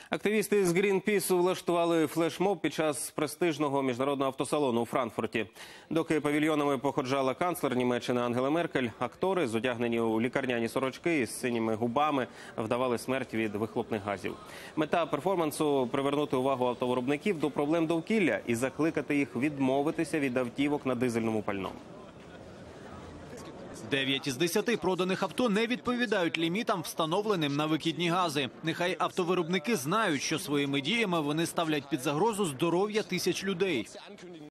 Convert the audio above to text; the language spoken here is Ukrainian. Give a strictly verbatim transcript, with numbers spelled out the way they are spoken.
Активісти з Грінпісу влаштували флешмоб під час престижного міжнародного автосалону у Франкфурті. Доки павільйонами походжала канцлер Німеччини Ангела Меркель, актори, зодягнені у лікарняні сорочки із синіми губами, вдавали смерть від вихлопних газів. Мета перформансу – привернути увагу автовиробників до проблем довкілля і закликати їх відмовитися від автівок на дизельному пальному. Дев'ять із десяти проданих авто не відповідають лімітам, встановленим на викидні гази. Нехай автовиробники знають, що своїми діями вони ставлять під загрозу здоров'я тисяч людей.